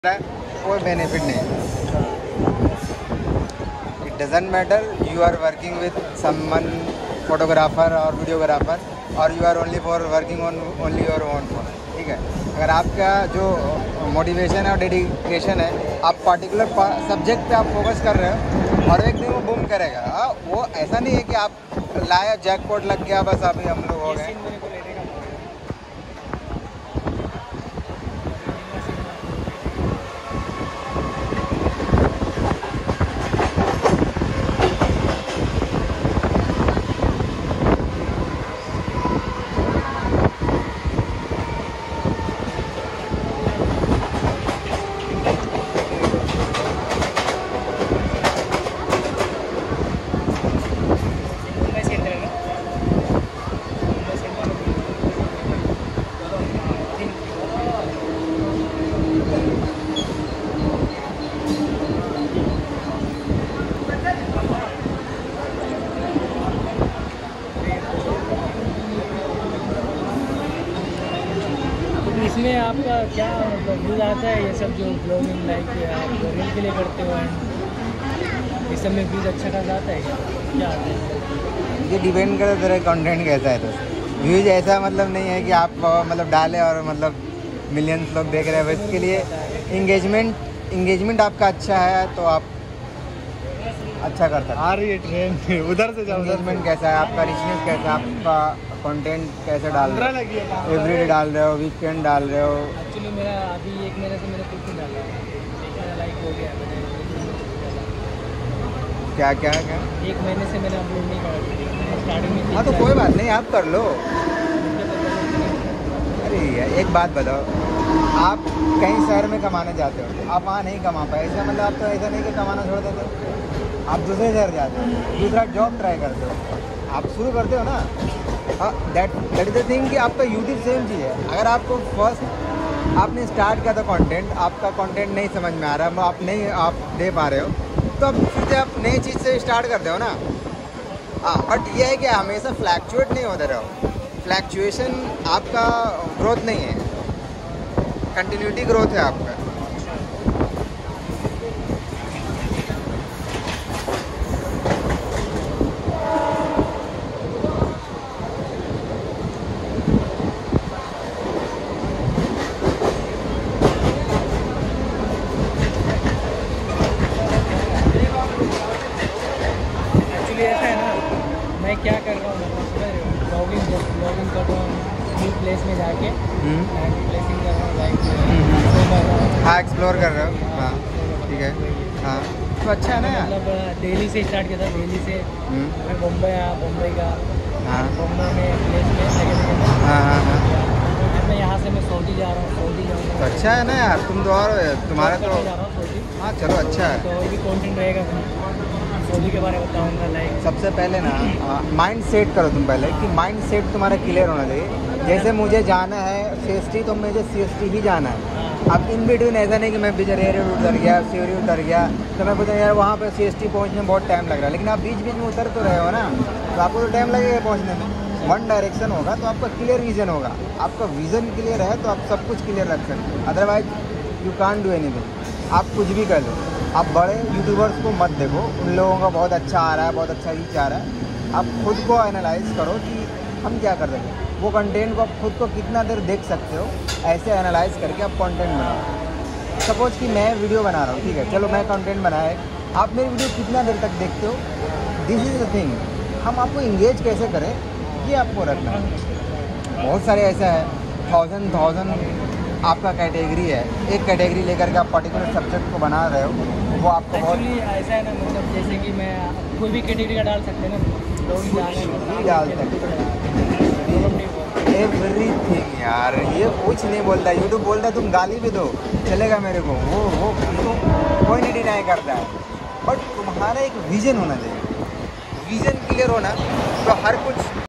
कोई बेनिफिट नहीं है। It doesn't matter you are working with someone photographer और वीडियोग्राफर और you are only for working on only your own phone. ठीक है, अगर आपका जो मोटिवेशन है और डेडिकेशन है, आप पार्टिकुलर सब्जेक्ट पे आप फोकस कर रहे हो और एक दिन वो बूम करेगा। वो ऐसा नहीं है कि आप लाया जैकपॉट लग गया बस अभी हम लोग हो गए। इसमें आपका क्या मतलब व्यूज आता है? ये सब जो ब्लॉगिंग लाइक आप रील के लिए करते हो एंड इस सब में व्यूज अच्छा खासा आता है क्या आता है? ये डिपेंड करता है तेरा कंटेंट कैसा है। तो व्यूज ऐसा मतलब नहीं है कि आप मतलब डालें और मतलब मिलियंस लोग देख रहे हैं। इसके लिए इंगेजमेंट आपका अच्छा है तो आप अच्छा कर सकते हैं। आ रही है ट्रेन उधर से जाओ। इंगेजमेंट कैसा है आपका, रिचनेस कैसा है आपका, कंटेंट कैसे डाल रहे हो, एवरीडे डाल रहे हो, वीकेंड डाल रहे हो। एक्चुअली मेरा अभी 1 महीने से मैंने कुछ नहीं डाला, 1 महीना लाइक हो गया मैंने। क्या क्या क्या 1 महीने से मैंने अपलोड नहीं करा स्टार्टिंग में। हाँ तो कोई बात नहीं, आप कर लो। अरे एक बात बताओ, आप कहीं शहर में कमाने जाते हो, आप वहाँ नहीं कमा पाए, ऐसा मतलब आप तो ऐसा नहीं कि कमाना छोड़ देते हो, आप दूसरे शहर जाते हो, दूसरा जॉब ट्राई करते हो, आप शुरू करते हो ना। हाँ, दैट इज द थिंग कि आपका यूट्यूब सेम चीज़ है। अगर आपको फर्स्ट आपने स्टार्ट किया था कंटेंट, आपका कंटेंट नहीं समझ में आ रहा, आप दे पा रहे हो, तो अब फिर से आप नई चीज़ से स्टार्ट करते हो ना। हाँ, बट ये है कि हमेशा फ्लैक्चुएट नहीं होते रहो। फ्लैक्चुएशन आपका ग्रोथ नहीं है, कंटिन्यूटी ग्रोथ है आपका। ऐसा है ना, मैं क्या कर रहा हूँ ब्लॉगिंग कर रहा हूँ न्यू प्लेस में जाके प्लेसिंग कर रहा हूँ लाइक। हाँ, एक्सप्लोर कर रहे हो। हाँ ठीक है। हाँ तो अच्छा है ना यार। मतलब दिल्ली से स्टार्ट किया था, दिल्ली से मैं मुंबई आया, मुंबई का हाँ मुंबई में प्लेस में हाँ हाँ हाँ मैं यहाँ से मैं सऊदी जा रहा हूँ, सऊदी जाऊँगा। तो अच्छा है ना यार, तुम तो और तुम्हारा तो जा रहा हूँ सऊदी। हाँ चलो अच्छा है। तो भी कंटेंट रहेगा, सऊदी के बारे में बताऊँगा लाइक। सबसे पहले ना माइंड सेट करो तुम पहले कि माइंड सेट तुम्हारा क्लियर होना चाहिए। जैसे मुझे जाना है CST तो मुझे CST ही जाना है। अब इन बिटवीन ऐसा नहीं कि मैं बिजरेरे उतर गया, सिवरी उतर गया, तो मैं पूछा यार वहाँ पे CST पहुँचने में बहुत टाइम लग रहा है, लेकिन आप बीच बीच में उतर तो रहे हो ना, तो आपको तो टाइम लगेगा पहुँचने में। वन डायरेक्शन होगा तो आपका क्लियर विजन होगा। आपका विजन क्लियर है तो आप सब कुछ क्लियर रख सकते हो, otherwise you can't do anything. आप कुछ भी कर लो। आप बड़े यूट्यूबर्स को मत देखो, उन लोगों का बहुत अच्छा आ रहा है, बहुत अच्छा रीच आ रहा है। आप खुद को एनालाइज करो कि हम क्या कर रहे हैं, वो कंटेंट को आप खुद को कितना देर देख सकते हो, ऐसे एनालाइज करके आप कंटेंट बनाओ। सपोज कि मैं वीडियो बना रहा हूँ, ठीक है, चलो मैं कंटेंट बनाए, आप मेरी वीडियो कितना देर तक देखते हो, दिस इज़ द थिंग। हम आपको इंगेज कैसे करें ये आपको रखना है। बहुत सारे ऐसा है, थाउजेंड आपका कैटेगरी है, एक कैटेगरी लेकर के आप पर्टिकुलर सब्जेक्ट को बना रहे हो, वो आपको बहुत ऐसा है ना, मतलब जैसे कि मैं कोई भी कैटेगरी का डाल सकते हैं ना, लोग डाल सकते हैं एवरीथिंग यार। ये कुछ नहीं बोलता, यूट्यूब बोलता है तुम गाली भी दो चलेगा मेरे को, वो कोई नहीं डिनाई करता है, बट तुम्हारा एक विजन होना चाहिए। विजन क्लियर होना तो हर कुछ